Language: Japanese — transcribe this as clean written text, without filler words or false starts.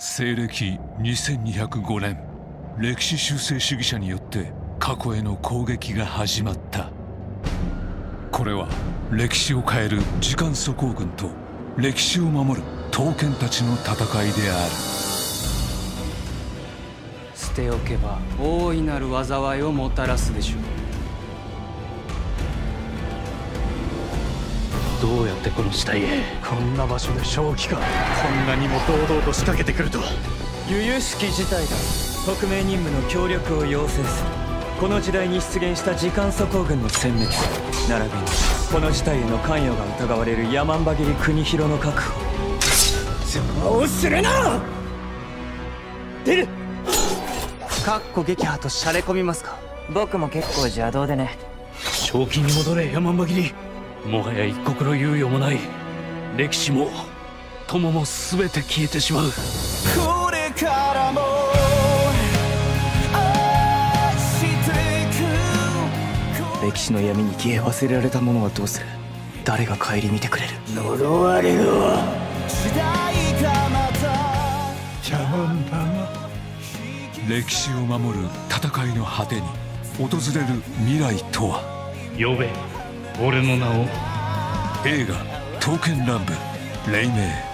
西暦2205年、歴史修正主義者によって過去への攻撃が始まった。これは歴史を変える時間速攻軍と歴史を守る刀剣たちの戦いである。 捨ておけば大いなる災いをもたらすでしょう。 どうやってこの地帯へ？ こんな場所で正気か。こんなにも堂々と仕掛けてくるとは。 由々しき事態だ。特命任務の協力を要請する。この時代に出現した時間速攻軍の殲滅、並びにこの事態への関与が疑われる山姥切国広の確保。邪魔をするな！出る！ かっこ撃破としゃれ込みますか？ 僕も結構邪道でね。 正気に戻れ、山姥切。もはや一刻の猶予もない。歴史も友も全て消えてしまう。 これからも愛していく。 歴史の闇に消え忘れられたものはどうする？誰が顧みてくれる？ 呪われるわ。時代がまた邪魔だな。 歴史を守る戦いの果てに訪れる未来とは。 呼べ、俺の名を。 映画「刀剣乱舞」黎明。